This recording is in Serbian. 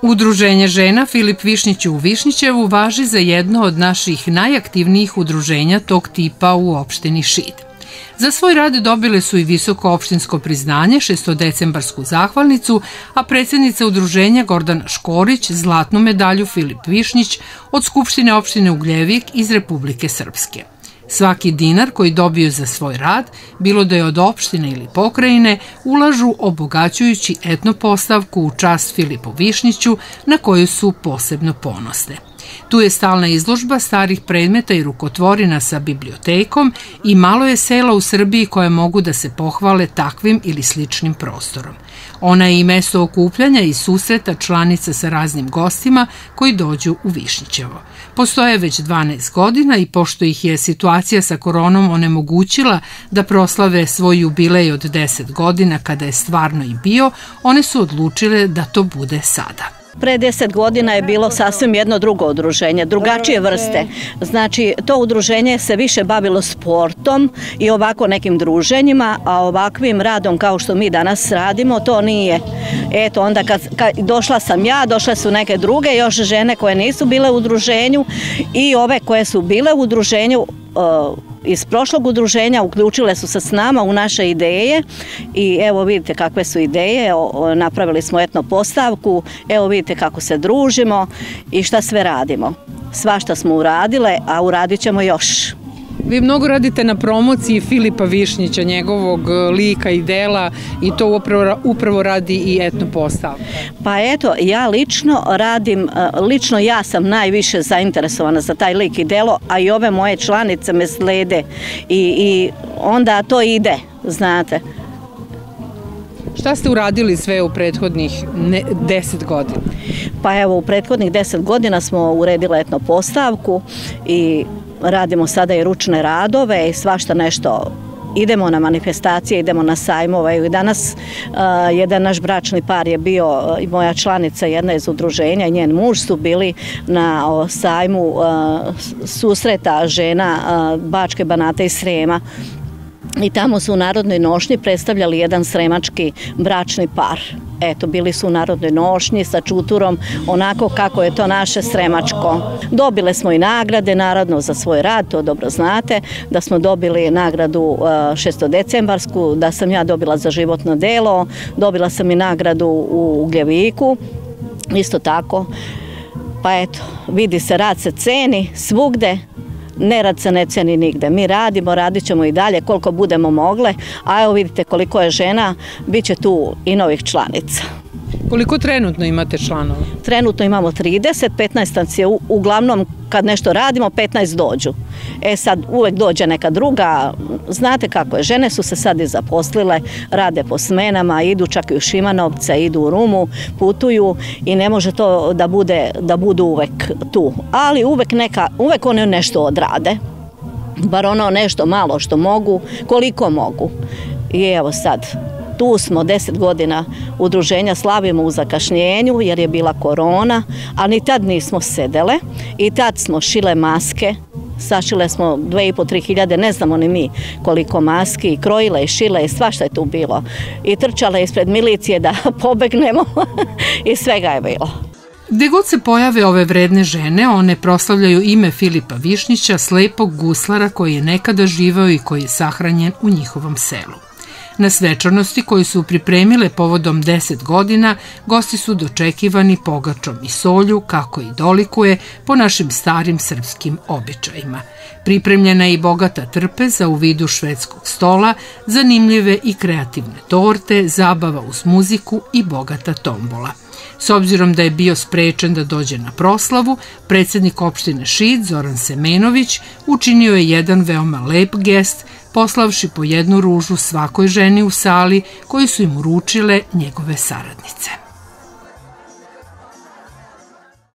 Udruženje žena Filip Višnjić u Višnjićevu važi za jedno od naših najaktivnijih udruženja tog tipa u opštini Šid. Za svoj rad dobile su i visoko opštinsko priznanje, šestodecembarsku zahvalnicu, a predsjednica udruženja Gordana Škorić zlatnu medalju Filip Višnjić od Skupštine opštine Ugljevik iz Republike Srpske. Svaki dinar koji dobiju za svoj rad, bilo da je od opštine ili pokrajine, ulažu obogaćujući etno postavku u čast Filipu Višnjiću na koju su posebno ponosne. Tu je stalna izložba starih predmeta i rukotvorina sa bibliotekom i malo je sela u Srbiji koje mogu da se pohvale takvim ili sličnim prostorom. Ona je i mesto okupljanja i susreta članica sa raznim gostima koji dođu u Višnjićevo. Postoje već 12 godina i pošto ih je situacija sa koronom onemogućila da proslave svoj jubilej od 10 godina kada je stvarno i bio, one su odlučile da to bude sada. Pre 10 godina je bilo sasvim jedno drugo udruženje, drugačije vrste. Znači, to udruženje se više bavilo sportom i ovako nekim druženjima, a ovakvim radom kao što mi danas radimo, to nije. Eto, onda kad došla sam ja, došle su neke druge, još žene koje nisu bile u udruženju i ove koje su bile u udruženju iz prošlog udruženja uključile su se s nama u naše ideje i evo vidite kakve su ideje, napravili smo etno postavku, evo vidite kako se družimo i šta sve radimo. Svašta smo uradile, a uradit ćemo još. Vi mnogo radite na promociji Filipa Višnjića, njegovog lika i dela i to upravo radi i etno postavka. Pa eto, ja lično ja sam najviše zainteresovana za taj lik i delo, a i ove moje članice me slede i onda to ide, znate. Šta ste uradili sve u prethodnih 10 godina? Pa evo, u prethodnih 10 godina smo uredili etno postavku i radimo sada i ručne radove i svašta nešto. Idemo na manifestacije, idemo na sajmove. I danas jedan naš bračni par je bio i moja članica jedna iz udruženja i njen muž su bili na sajmu susreta žena Bačke, Banata i Srema. I tamo su u Narodnoj nošnji predstavljali jedan sremački bračni par. Eto, bili su u Narodnoj nošnji sa čuturom, onako kako je to naše sremačko. Dobile smo i nagrade, naravno, za svoj rad, to dobro znate, da smo dobili nagradu šestodecembarsku, da sam ja dobila za životno delo, dobila sam i nagradu u Ugljeviku, isto tako. Pa eto, vidi se, rad se ceni svugde, nerad se ne ceni nigde. Mi radimo, radit ćemo i dalje koliko budemo mogle, a evo vidite koliko je žena, bit će tu i novih članica. Koliko trenutno imate članova? Trenutno imamo 30, 15 nas je uglavnom kad nešto radimo, 15 dođu. E sad uvek dođe neka druga, znate kako je, žene su se sad i zaposlile, rade po smenama, idu čak i u Šimanovce, idu u Rumu, putuju i ne može to da budu uvek tu. Ali uvek one nešto odrade, bar ono nešto malo što mogu, koliko mogu. I evo sad, tu smo 10 godina udruženja, slavimo u zakašnjenju jer je bila korona, ali ni tad nismo sedele i tad smo šile maske, sašile smo 2.500–3.000 hiljade, ne znamo ni mi koliko maski, krojile i šile i svašta je tu bilo. I trčale ispred milicije da pobegnemo i svega je bilo. Gde god se pojave ove vredne žene, one proslavljaju ime Filipa Višnjića, slepog guslara koji je nekada živeo i koji je sahranjen u njihovom selu. Na svečanosti koju su pripremile povodom 10 godina, gosti su dočekivani pogačom i solju, kako i dolikuje, po našim starim srpskim običajima. Pripremljena je i bogata trpeza u vidu švedskog stola, zanimljive i kreativne torte, zabava uz muziku i bogata tombola. S obzirom da je bio sprečen da dođe na proslavu, predsjednik opštine Šid, Zoran Semenović, učinio je jedan veoma lep gest, poslavši po jednu ružu svakoj ženi u sali koju su im uručile njegove saradnice.